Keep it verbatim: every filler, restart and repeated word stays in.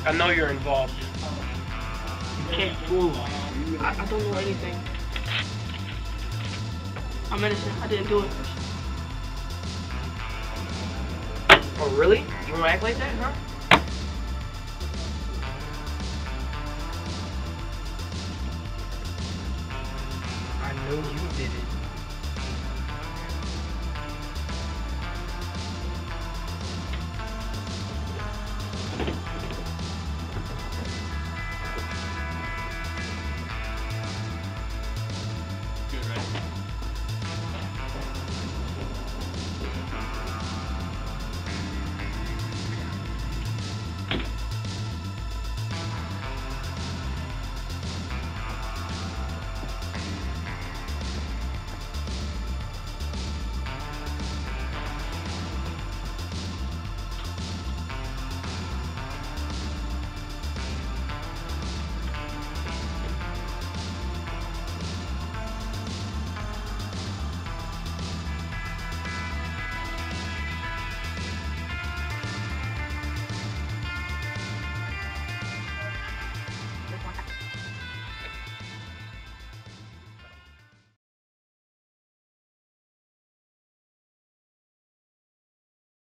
I know you're involved. You can't fool me. I, I don't know anything. I'm innocent. I didn't do it. Oh, really? You wanna act like that, huh? I know you did it.